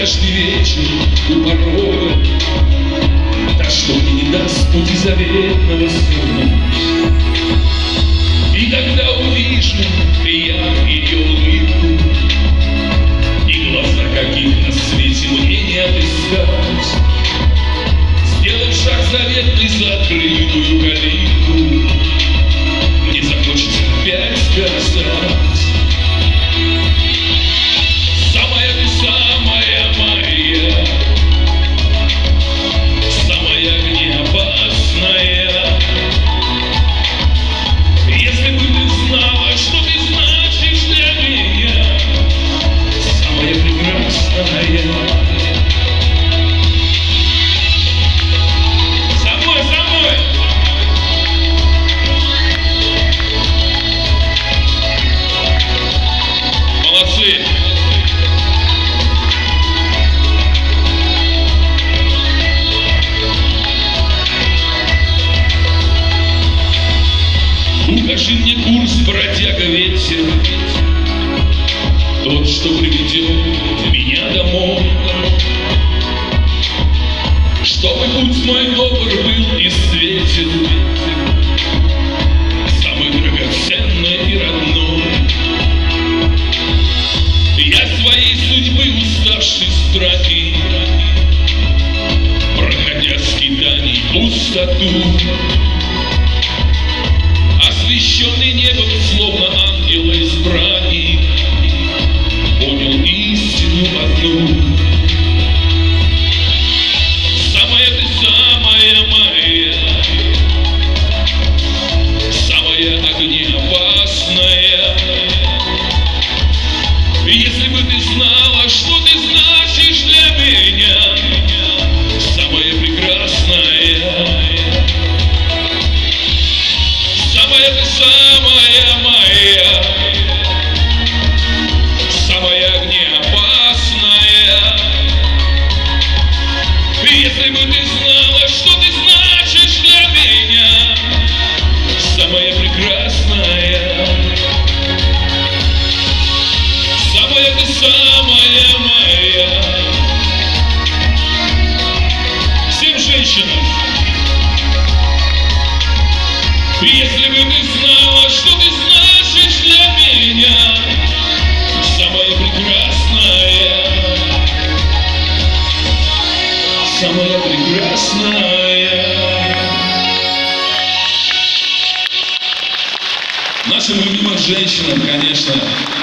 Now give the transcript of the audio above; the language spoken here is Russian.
каждый вечер у порога, та, что мне не даст пути заветного сна. И когда увижу я ее улыбку и глаза, каких на свете мне не отыскать, сделав шаг заветный за открытую калитку, мне захочется опять сказать: самая ты, самая моя, самая неопасная. Если бы ты знала, что ты значишь для меня, самая прекрасная. Укажи мне курс, бродяга ветер, тот, что приведет меня домой, чтобы путь мой добр был и светен, самый драгоценный и родной. Я своей судьбы уставший страхи, проходя скитаний пустоту, освещенный небом, словно ангела избранник, понял истину одну: самая ты, самая моя, самая огнеопасная. Если бы ты знала, что ты значишь для меня, самая прекрасная. Самая ты, самая моя, самая огнеопасная. Если бы ты знала, что ты значишь для меня, самая прекрасная. Самая ты, самая моя. Всем женщинам. Если бы ты знала, что ты значишь для меня, самая прекрасная, самая прекрасная. Нашим любимым женщинам, конечно,